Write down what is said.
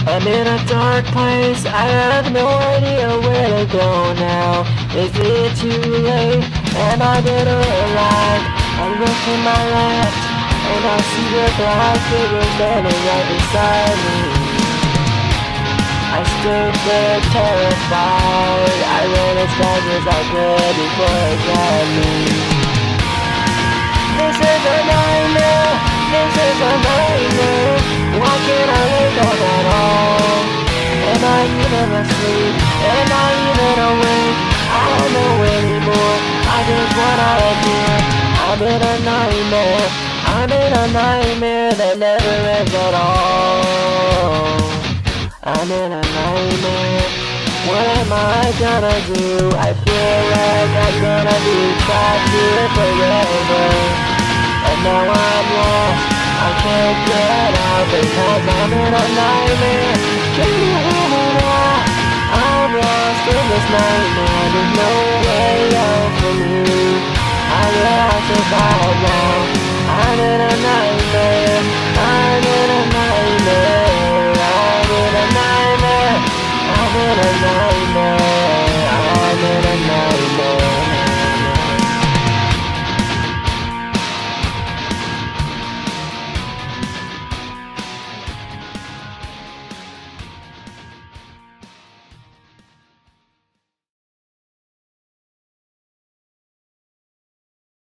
I'm in a dark place, I have no idea where to go now. Is it too late? Am I dead or alive? I look to my left, and I see the black figure standing right beside me. I stood there terrified, I ran as fast as I could before it got me. This is a nightmare, this is a nightmare. Why can't I wake up at all? Am I even asleep? Am I even awake? I don't know anymore, I just wanna appear. I'm in a nightmare, I'm in a nightmare that never ends at all. I'm in a nightmare, what am I gonna do? I feel like I'm gonna be trapped here forever. And now I'm lost, I can't get out because I'm in a nightmare. Can you hear me now? I'm lost in this nightmare, there's no way out for me. I will survive now, I'm in a nightmare.